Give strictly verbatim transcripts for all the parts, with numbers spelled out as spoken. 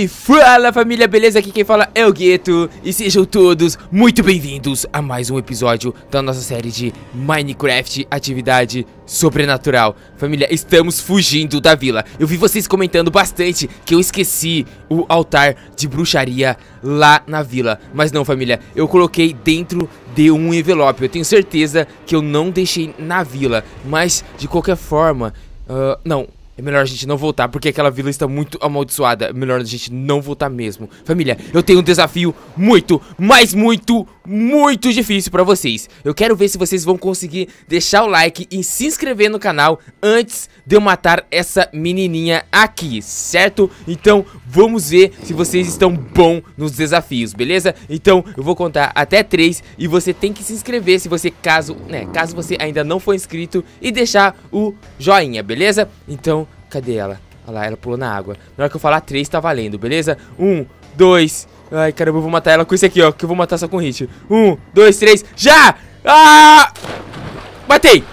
E fala família, beleza? Aqui quem fala é o Gueto. E sejam todos muito bem-vindos a mais um episódio da nossa série de Minecraft Atividade Sobrenatural. Família, estamos fugindo da vila. Eu vi vocês comentando bastante que eu esqueci o altar de bruxaria lá na vila. Mas não, família, eu coloquei dentro de um envelope. Eu tenho certeza que eu não deixei na vila. Mas, de qualquer forma, uh, não... É melhor a gente não voltar, porque aquela vila está muito amaldiçoada. É melhor a gente não voltar mesmo. Família, eu tenho um desafio muito, mas muito, muito difícil pra vocês. Eu quero ver se vocês vão conseguir deixar o like e se inscrever no canal antes de eu matar essa menininha aqui, certo? Então, vamos ver se vocês estão bons nos desafios, beleza? Então, eu vou contar até três e você tem que se inscrever se você, caso, né, caso você ainda não for inscrito, e deixar o joinha, beleza? Então, cadê ela? Olha lá, ela pulou na água. Na hora que eu falar três, tá valendo, beleza? Um, dois... Ai, caramba, eu vou matar ela com isso aqui, ó. Que eu vou matar só com hit. Um, dois, três... Já! Ah! Matei!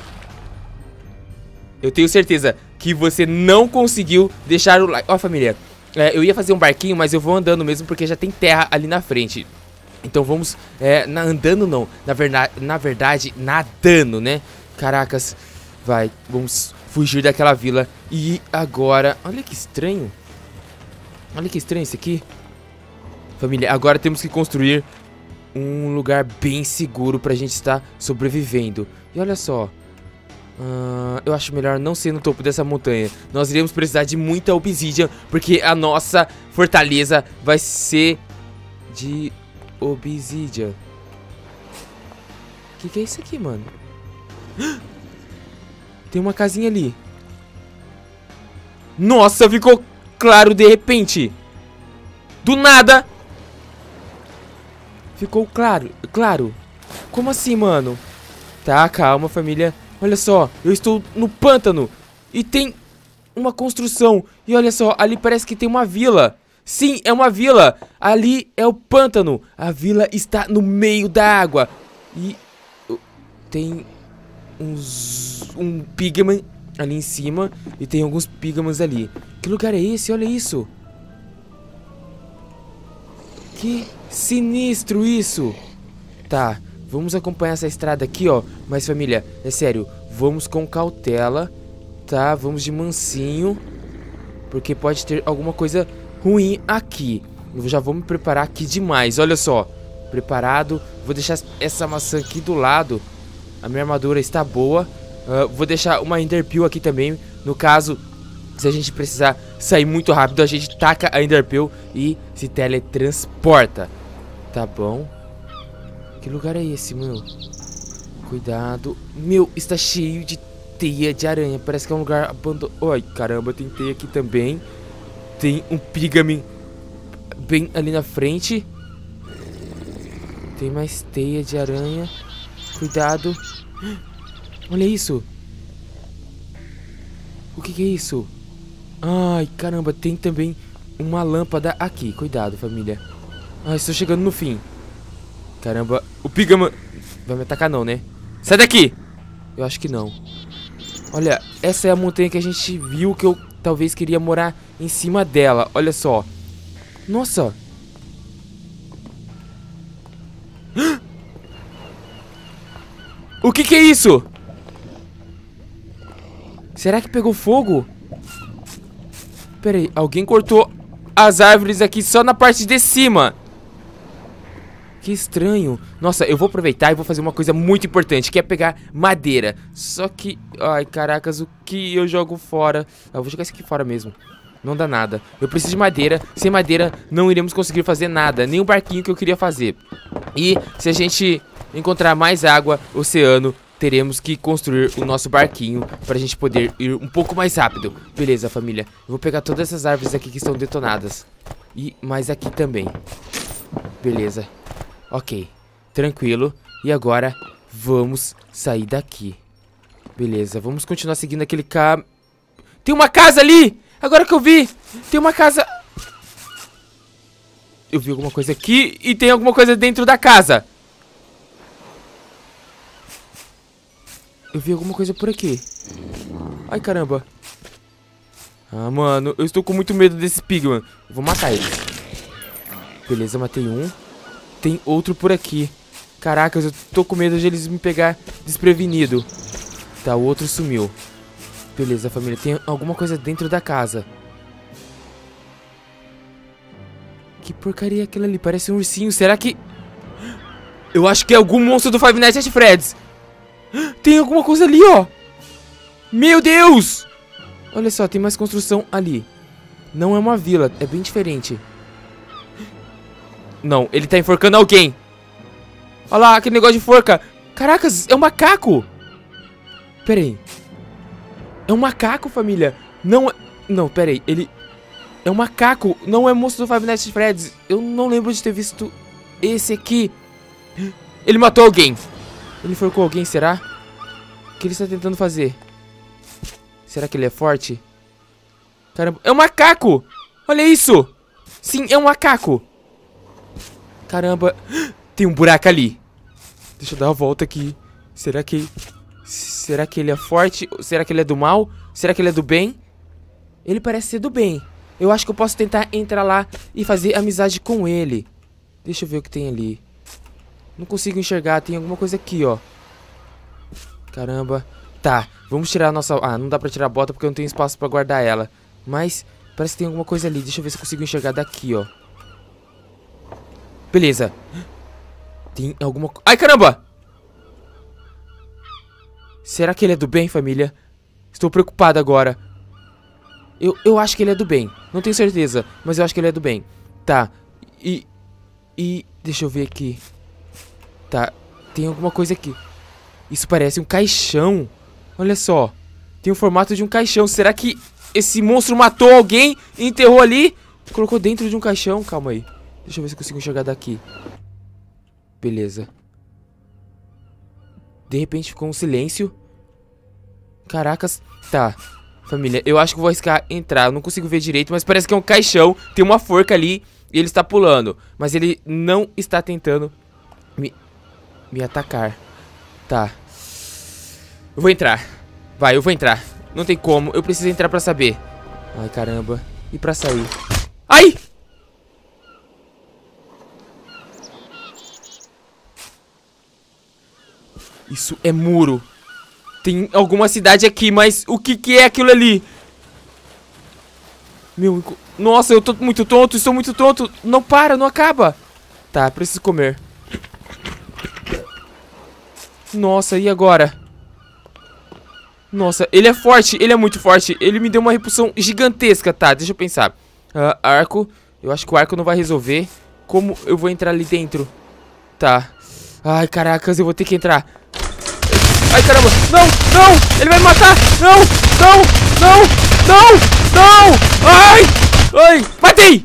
Eu tenho certeza que você não conseguiu deixar o like. Ó, família, é, eu ia fazer um barquinho, mas eu vou andando mesmo, porque já tem terra ali na frente. Então vamos... É, na, andando não. Na verdade, na verdade, nadando, né? Caracas. Vai, vamos... fugir daquela vila. E agora... Olha que estranho. Olha que estranho isso aqui. Família, agora temos que construir um lugar bem seguro pra gente estar sobrevivendo. E olha só. uh, Eu acho melhor não ser no topo dessa montanha. Nós iremos precisar de muita obsidian, porque a nossa fortaleza vai ser de obsidian. Que que é isso aqui, mano? Tem uma casinha ali. Nossa, ficou claro de repente. Do nada. Ficou claro, claro. Como assim, mano? Tá, calma, família. Olha só, eu estou no pântano e tem uma construção. E olha só, ali parece que tem uma vila. Sim, é uma vila. Ali é o pântano. A vila está no meio da água. E tem... Uns, um pigman ali em cima. E tem alguns pigmans ali. Que lugar é esse? Olha isso. Que sinistro isso. Tá, vamos acompanhar essa estrada aqui, ó. Mas família, é sério, vamos com cautela. Tá, vamos de mansinho, porque pode ter alguma coisa ruim aqui. Eu já vou me preparar aqui demais, olha só. Preparado, vou deixar essa maçã aqui do lado. A minha armadura está boa. uh, Vou deixar uma enderpeel aqui também. No caso, se a gente precisar sair muito rápido, a gente taca a enderpeel e se teletransporta. Tá bom. Que lugar é esse, meu? Cuidado. Meu, está cheio de teia de aranha. Parece que é um lugar abandonado. Ai, caramba, tem teia aqui também. Tem um pigman bem ali na frente. Tem mais teia de aranha. Cuidado. Olha isso. O que que é isso? Ai, caramba, tem também uma lâmpada aqui. Cuidado, família. Ai, estou chegando no fim. Caramba, o pigman vai me atacar não, né? Sai daqui! Eu acho que não. Olha, essa é a montanha que a gente viu, que eu talvez queria morar em cima dela. Olha só. Nossa. O que que é isso? Será que pegou fogo? Pera aí, alguém cortou as árvores aqui só na parte de cima. Que estranho. Nossa, eu vou aproveitar e vou fazer uma coisa muito importante, que é pegar madeira. Só que... Ai, caracas, o que eu jogo fora? Ah, eu vou jogar isso aqui fora mesmo. Não dá nada. Eu preciso de madeira. Sem madeira não iremos conseguir fazer nada. Nem o barquinho que eu queria fazer. E se a gente encontrar mais água, oceano, teremos que construir o nosso barquinho para a gente poder ir um pouco mais rápido. Beleza, família. Eu vou pegar todas essas árvores aqui que estão detonadas. E mais aqui também. Beleza. Ok. Tranquilo. E agora vamos sair daqui. Beleza. Vamos continuar seguindo aquele ca... Tem uma casa ali! Agora que eu vi! Tem uma casa... Eu vi alguma coisa aqui e tem alguma coisa dentro da casa. Eu vi alguma coisa por aqui. Ai, caramba. Ah, mano, eu estou com muito medo desse Pigman. Eu vou matar ele. Beleza, matei um. Tem outro por aqui. Caracas, eu tô com medo de eles me pegar desprevenido. Tá, o outro sumiu. Beleza, família, tem alguma coisa dentro da casa. Que porcaria é aquela ali? Parece um ursinho, será que... Eu acho que é algum monstro do Five Nights at Freddy's. Tem alguma coisa ali, ó. Meu Deus! Olha só, tem mais construção ali. Não é uma vila, é bem diferente. Não, ele tá enforcando alguém. Olha lá, aquele negócio de forca. Caracas, é um macaco. Pera aí. É um macaco, família. Não é... Não, pera aí. Ele... É um macaco. Não é monstro do Five Nights at Freddy's. Eu não lembro de ter visto esse aqui. Ele matou alguém. Ele enforcou alguém, será? O que ele está tentando fazer? Será que ele é forte? Caramba. É um macaco. Olha isso. Sim, é um macaco. Caramba. Tem um buraco ali. Deixa eu dar uma volta aqui. Será que... Será que ele é forte? Será que ele é do mal? Será que ele é do bem? Ele parece ser do bem. Eu acho que eu posso tentar entrar lá e fazer amizade com ele. Deixa eu ver o que tem ali. Não consigo enxergar. Tem alguma coisa aqui, ó. Caramba. Tá, vamos tirar a nossa... Ah, não dá pra tirar a bota porque eu não tenho espaço pra guardar ela. Mas parece que tem alguma coisa ali. Deixa eu ver se eu consigo enxergar daqui, ó. Beleza. Tem alguma... Ai, caramba! Será que ele é do bem, família? Estou preocupado agora. Eu, eu acho que ele é do bem. Não tenho certeza, mas eu acho que ele é do bem. Tá. E... E... Deixa eu ver aqui. Tá. Tem alguma coisa aqui. Isso parece um caixão. Olha só. Tem o formato de um caixão. Será que esse monstro matou alguém e enterrou ali? Colocou dentro de um caixão. Calma aí. Deixa eu ver se eu consigo enxergar daqui. Beleza. De repente ficou um silêncio. Caracas. Tá. Família, eu acho que vou arriscar entrar. Eu não consigo ver direito, mas parece que é um caixão. Tem uma forca ali e ele está pulando. Mas ele não está tentando me, me atacar. Tá. Eu vou entrar. Vai, eu vou entrar. Não tem como. Eu preciso entrar pra saber. Ai, caramba. E pra sair? Ai! Isso é muro. Tem alguma cidade aqui, mas o que que é aquilo ali? Meu... Nossa, eu tô muito tonto, estou muito tonto. Não para, não acaba. Tá, preciso comer. Nossa, e agora? Nossa, ele é forte, ele é muito forte. Ele me deu uma repulsão gigantesca. Tá, deixa eu pensar. uh, Arco, eu acho que o arco não vai resolver. Como eu vou entrar ali dentro? Tá. Ai, caracas, eu vou ter que entrar. Ai, caramba, não, não, ele vai me matar. Não, não, não, não, não. Ai, ai, matei.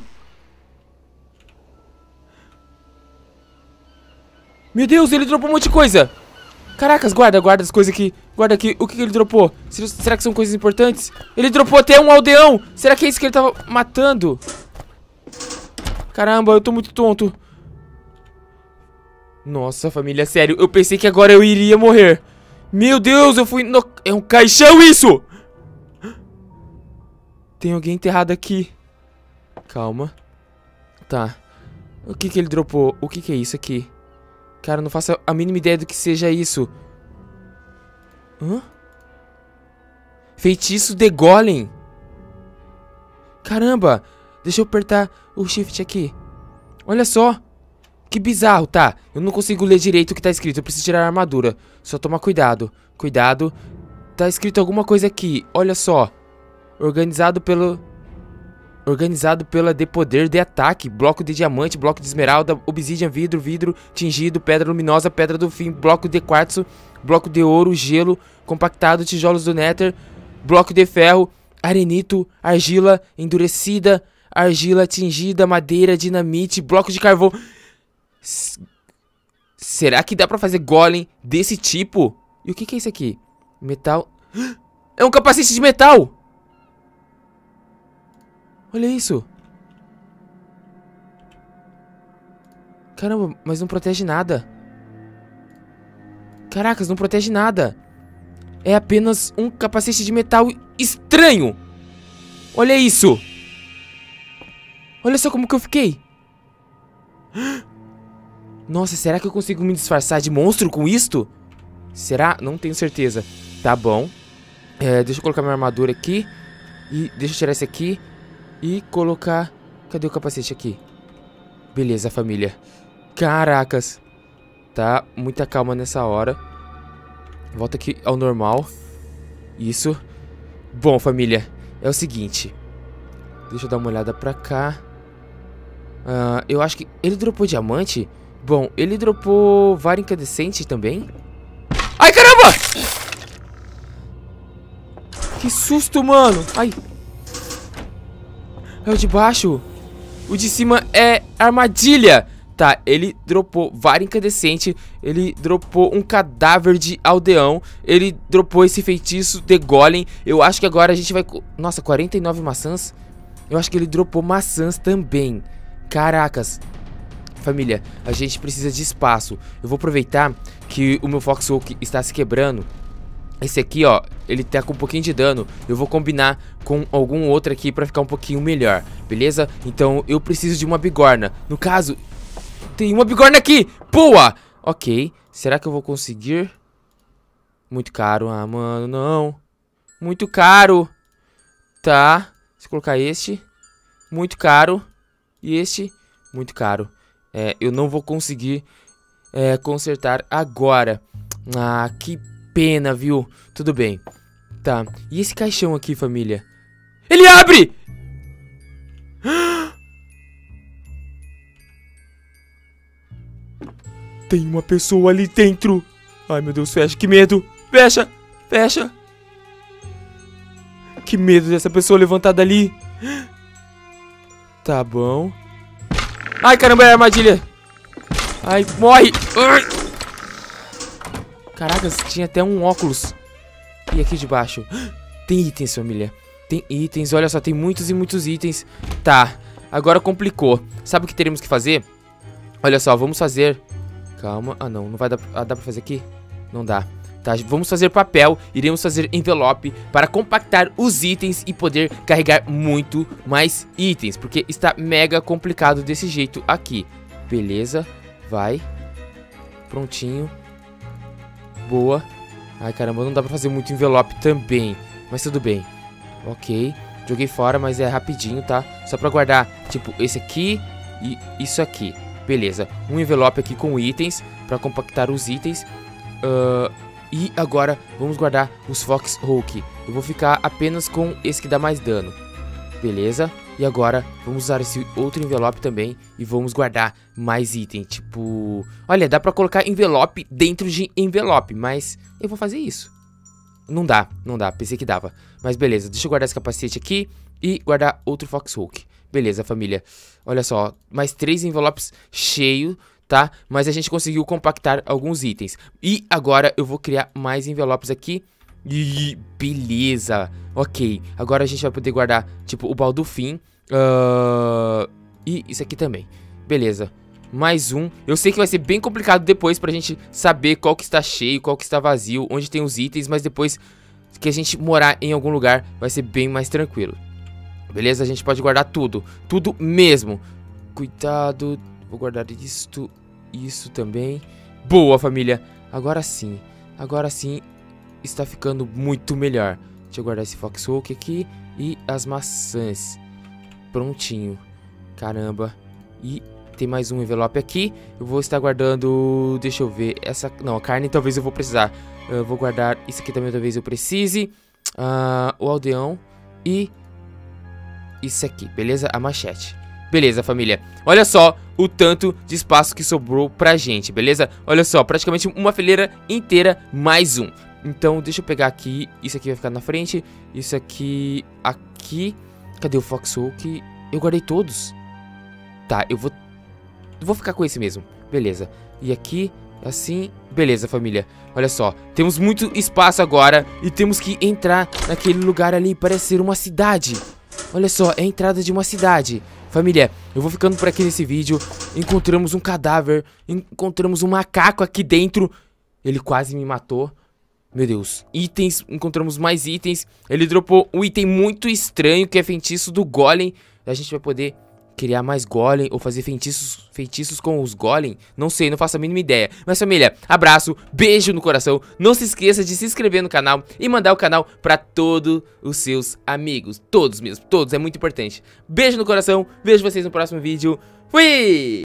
Meu Deus, ele dropou um monte de coisa. Caracas, guarda, guarda as coisas aqui. Guarda aqui, o que, que ele dropou? Será que são coisas importantes? Ele dropou até um aldeão. Será que é isso que ele tava matando? Caramba, eu tô muito tonto. Nossa, família, sério, eu pensei que agora eu iria morrer. Meu Deus, eu fui no... É um caixão isso! Tem alguém enterrado aqui. Calma. Tá. O que que ele dropou? O que que é isso aqui? Cara, não faço a mínima ideia do que seja isso. Hã? Feitiço de Golem. Caramba. Deixa eu apertar o shift aqui. Olha só. Que bizarro, tá. Eu não consigo ler direito o que tá escrito. Eu preciso tirar a armadura. Só tomar cuidado. Cuidado. Tá escrito alguma coisa aqui. Olha só. Organizado pelo... Organizado pela de poder de ataque. Bloco de diamante, bloco de esmeralda, obsidian, vidro, vidro, tingido, pedra luminosa, pedra do fim, bloco de quartzo, bloco de ouro, gelo, compactado, tijolos do néter, bloco de ferro, arenito, argila endurecida, argila tingida, madeira, dinamite, bloco de carvão. S- Será que dá pra fazer golem desse tipo? E o que que é isso aqui? Metal... É um capacete de metal! Olha isso. Caramba, mas não protege nada. Caracas, não protege nada. É apenas um capacete de metal estranho. Olha isso. Olha só como que eu fiquei. Nossa, será que eu consigo me disfarçar de monstro com isto? Será? Não tenho certeza. Tá bom. É, deixa eu colocar minha armadura aqui. E deixa eu tirar esse aqui. E colocar... Cadê o capacete aqui? Beleza, família. Caracas. Tá, muita calma nessa hora. Volta aqui ao normal. Isso. Bom, família, é o seguinte. Deixa eu dar uma olhada pra cá. uh, Eu acho que... Ele dropou diamante? Bom, ele dropou vara incandescente também. Ai, caramba! Que susto, mano. Ai. É o de baixo. O de cima é armadilha. Tá, ele dropou vara incandescente. Ele dropou um cadáver de aldeão. Ele dropou esse feitiço de golem. Eu acho que agora a gente vai... Nossa, quarenta e nove maçãs. Eu acho que ele dropou maçãs também. Caracas. Família, a gente precisa de espaço. Eu vou aproveitar que o meu Foxhawk está se quebrando. Esse aqui, ó, ele tá com um pouquinho de dano. Eu vou combinar com algum outro aqui pra ficar um pouquinho melhor, beleza? Então eu preciso de uma bigorna. No caso, tem uma bigorna aqui. Boa! Ok, será que eu vou conseguir? Muito caro, ah, mano, não. Muito caro. Tá, deixa eu colocar este. Muito caro. E este, muito caro. É, eu não vou conseguir é, consertar agora. Ah, que pena, viu? Tudo bem. Tá, e esse caixão aqui, família? Ele abre! Tem uma pessoa ali dentro. Ai, meu Deus, fecha, que medo. Fecha, fecha. Que medo dessa pessoa levantada ali. Tá bom. Ai, caramba, é armadilha. Ai, morre. Ai. Caracas, tinha até um óculos. E aqui de baixo tem itens, família. Tem itens, olha só, tem muitos e muitos itens. Tá, agora complicou. Sabe o que teremos que fazer? Olha só, vamos fazer... Calma, ah não, não vai dar, ah, dá pra fazer aqui? Não dá. Tá, vamos fazer papel, iremos fazer envelope para compactar os itens e poder carregar muito mais itens, porque está mega complicado desse jeito aqui. Beleza, vai. Prontinho. Boa. Ai, caramba, não dá pra fazer muito envelope também, mas tudo bem. Ok, joguei fora, mas é rapidinho, tá? Só pra guardar, tipo, esse aqui e isso aqui. Beleza, um envelope aqui com itens pra compactar os itens. uh, E agora vamos guardar os Foxhawk. Eu vou ficar apenas com esse que dá mais dano. Beleza, e agora vamos usar esse outro envelope também e vamos guardar mais item. Tipo, olha, dá pra colocar envelope dentro de envelope, mas eu vou fazer isso. Não dá, não dá, pensei que dava. Mas beleza, deixa eu guardar esse capacete aqui e guardar outro Foxhawk. Beleza, família. Olha só, mais três envelopes cheios, tá? Mas a gente conseguiu compactar alguns itens. E agora eu vou criar mais envelopes aqui. E beleza. Ok, agora a gente vai poder guardar, tipo, o Baldufim. Uh, e isso aqui também. Beleza. Mais um. Eu sei que vai ser bem complicado depois pra gente saber qual que está cheio, qual que está vazio, onde tem os itens. Mas depois que a gente morar em algum lugar, vai ser bem mais tranquilo. Beleza? A gente pode guardar tudo. Tudo mesmo. Cuidado. Vou guardar isto. Isso também. Boa, família. Agora sim. Agora sim está ficando muito melhor. Deixa eu guardar esse Foxhawk aqui. E as maçãs. Prontinho. Caramba. E tem mais um envelope aqui. Eu vou estar guardando... Deixa eu ver. Essa... Não, a carne talvez eu vou precisar. Eu vou guardar isso aqui também talvez eu precise. Uh, o aldeão. E... isso aqui, beleza? A machete. Beleza, família. Olha só o tanto de espaço que sobrou pra gente, beleza? Olha só, praticamente uma fileira inteira mais um. Então, deixa eu pegar aqui. Isso aqui vai ficar na frente. Isso aqui... aqui. Cadê o Foxhawk? Eu guardei todos. Tá, eu vou... vou ficar com esse mesmo. Beleza. E aqui, assim... Beleza, família. Olha só, temos muito espaço agora. E temos que entrar naquele lugar ali. Parece ser uma cidade. Olha só, é a entrada de uma cidade. Família, eu vou ficando por aqui nesse vídeo. Encontramos um cadáver. Encontramos um macaco aqui dentro. Ele quase me matou. Meu Deus, itens, encontramos mais itens. Ele dropou um item muito estranho, que é feitiço do golem. A gente vai poder criar mais golem ou fazer feitiços, feitiços com os golem. Não sei, não faço a mínima ideia. Mas família, abraço, beijo no coração. Não se esqueça de se inscrever no canal e mandar o canal pra todos os seus amigos. Todos mesmo, todos, é muito importante. Beijo no coração, vejo vocês no próximo vídeo. Fui!